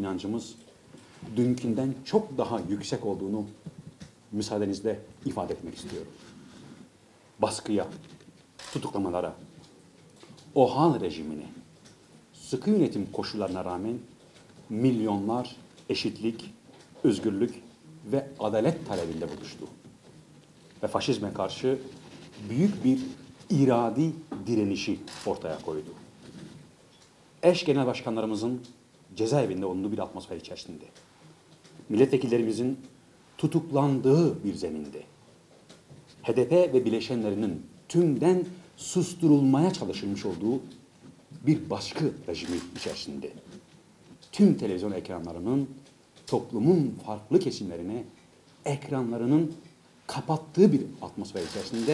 inancımız dünkünden çok daha yüksek olduğunu müsaadenizle ifade etmek istiyorum. Baskıya, tutuklamalara, OHAL rejimine, sıkı yönetim koşullarına rağmen milyonlar eşitlik, özgürlük ve adalet talebinde buluştu. Ve faşizme karşı büyük bir iradi direnişi ortaya koydu. Eş genel başkanlarımızın cezaevinde olduğu bir atmosfer içerisinde, milletvekillerimizin tutuklandığı bir zeminde, HDP ve bileşenlerinin tümden susturulmaya çalışılmış olduğu bir baskı rejimi içerisinde, tüm televizyon ekranlarının toplumun farklı kesimlerine ekranlarının kapattığı bir atmosfer içerisinde,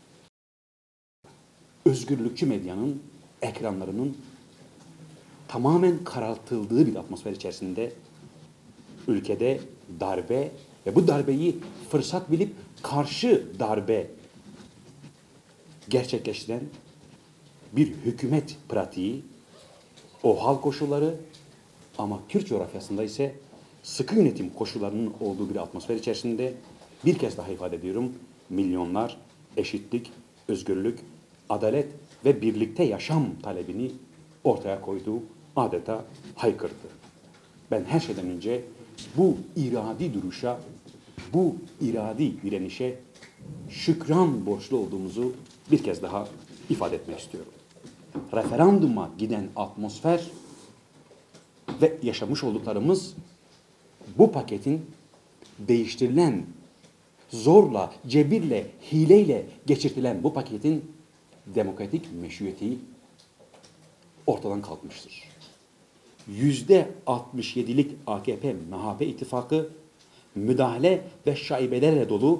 özgürlükçü medyanın ekranlarının tamamen karartıldığı bir atmosfer içerisinde ülkede darbe ve bu darbeyi fırsat bilip karşı darbe gerçekleştiren bir hükümet pratiği, OHAL koşulları ama Kürt coğrafyasında ise sıkı yönetim koşullarının olduğu bir atmosfer içerisinde bir kez daha ifade ediyorum, milyonlar eşitlik, özgürlük, adalet ve birlikte yaşam talebini ortaya koyduğu adeta haykırdı. Ben her şeyden önce bu iradi duruşa, bu iradi direnişe şükran borçlu olduğumuzu bir kez daha ifade etmek istiyorum. Referanduma giden atmosfer ve yaşamış olduklarımız bu paketin değiştirilen, zorla, cebirle, hileyle geçirtilen bu paketin demokratik meşruiyeti ortadan kalkmıştır. %67'lik AKP-MHP ittifakı müdahale ve şaibelerle dolu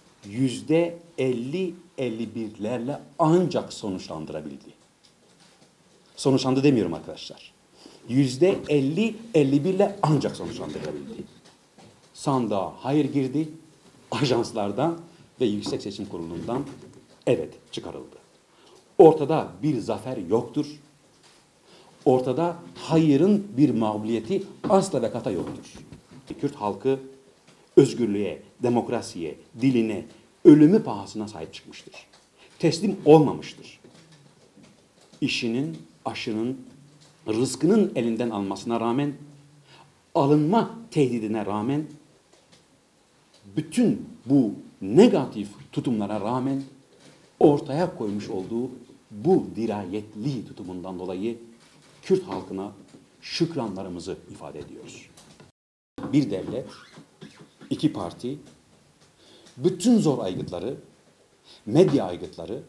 %50-51'lerle ancak sonuçlandırabildi. Sonuçlandı demiyorum arkadaşlar. %50-51'le ancak sonuçlandırabildi. Sandığa hayır girdi, ajanslardan ve Yüksek Seçim Kurulu'ndan evet çıkarıldı. Ortada bir zafer yoktur. Ortada hayırın bir mağlubiyeti asla ve kata yoktur. Kürt halkı özgürlüğe, demokrasiye, diline, ölümü pahasına sahip çıkmıştır. Teslim olmamıştır. İşinin, aşının, rızkının elinden almasına rağmen, alınma tehdidine rağmen, bütün bu negatif tutumlara rağmen ortaya koymuş olduğu bu dirayetli tutumundan dolayı Kürt halkına şükranlarımızı ifade ediyoruz. Bir devlet, iki parti, bütün zor aygıtları, medya aygıtları,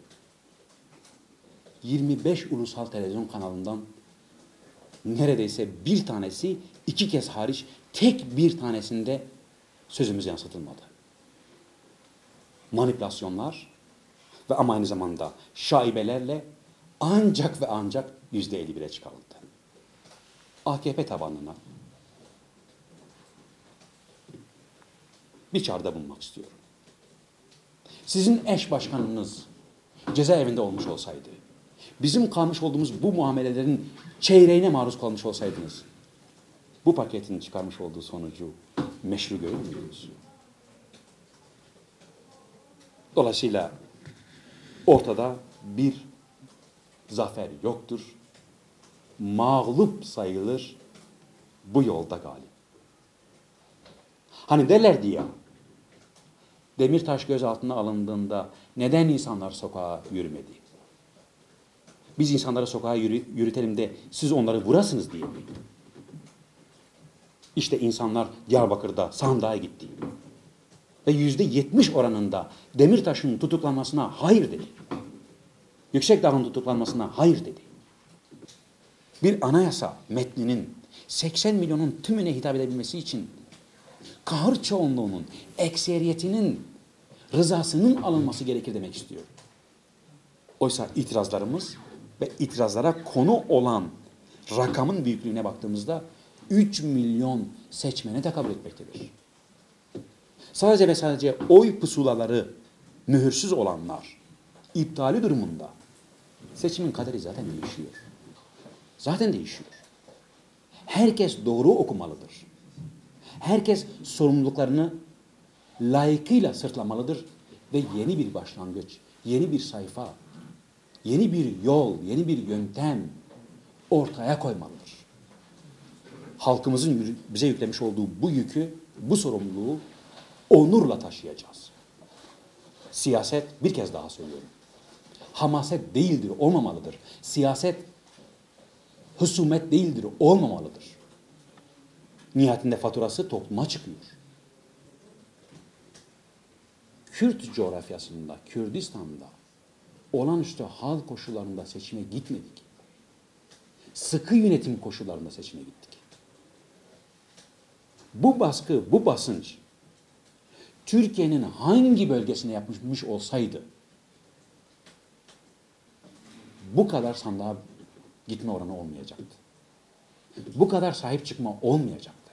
25 ulusal televizyon kanalından neredeyse bir tanesi, iki kez hariç tek bir tanesinde sözümüz yansıtılmadı. Manipülasyonlar ve ama aynı zamanda şaibelerle ancak ve ancak %51'e çıkarıldı. AKP tabanına bir çağrıda bulunmak istiyorum. Sizin eş başkanınız cezaevinde olmuş olsaydı, bizim kalmış olduğumuz bu muamelelerin çeyreğine maruz kalmış olsaydınız, bu paketin çıkarmış olduğu sonucu meşru görür müydünüz? Dolayısıyla ortada bir zafer yoktur. Mağlup sayılır, bu yolda galip. Hani derlerdi ya, Demirtaş gözaltına alındığında neden insanlar sokağa yürümedi? Biz insanları sokağa yürütelim de siz onları vurasınız diye mi? İşte insanlar Diyarbakır'da sandığa gitti. Ve %70 oranında Demirtaş'ın tutuklanmasına hayır dedi. Yüksekdağ'ın tutuklanmasına hayır dedi. Bir anayasa metninin 80 milyonun tümüne hitap edebilmesi için kahır çoğunluğunun, ekseriyetinin rızasının alınması gerekir demek istiyor. Oysa itirazlarımız ve itirazlara konu olan rakamın büyüklüğüne baktığımızda 3 milyon seçmene tekabül etmektedir. Sadece ve sadece oy pusulaları mühürsüz olanlar iptali durumunda seçimin kaderi zaten değişiyor. Zaten değişiyor. Herkes doğru okumalıdır. Herkes sorumluluklarını layıkıyla sırtlamalıdır ve yeni bir başlangıç, yeni bir sayfa, yeni bir yol, yeni bir yöntem ortaya koymalıdır. Halkımızın bize yüklemiş olduğu bu yükü, bu sorumluluğu onurla taşıyacağız. Siyaset, bir kez daha söylüyorum, hamaset değildir, olmamalıdır. Siyaset, husumet değildir, olmamalıdır. Nihayetinde faturası topluma çıkıyor. Kürt coğrafyasında, Kürdistan'da olağanüstü hal koşullarında seçime gitmedik. Sıkı yönetim koşullarında seçime gittik. Bu baskı, bu basınç Türkiye'nin hangi bölgesine yapmış olsaydı bu kadar sandığa gitme oranı olmayacaktı. Bu kadar sahip çıkma olmayacaktı.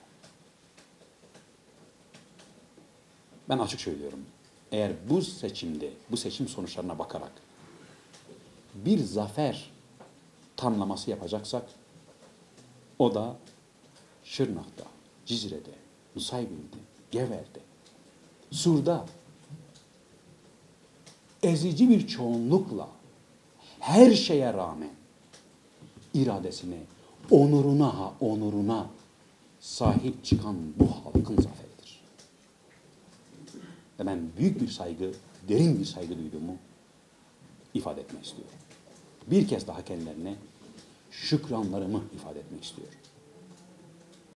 Ben açık söylüyorum. Eğer bu seçimde, bu seçim sonuçlarına bakarak bir zafer tanımlaması yapacaksak o da Şırnak'ta, Cizre'de, Nusaybin'de, Gever'de, Sur'da ezici bir çoğunlukla her şeye rağmen iradesine, onuruna sahip çıkan bu halkın zaferidir. Ve ben büyük bir saygı, derin bir saygı duyduğumu ifade etmek istiyorum. Bir kez daha kendilerine şükranlarımı ifade etmek istiyorum.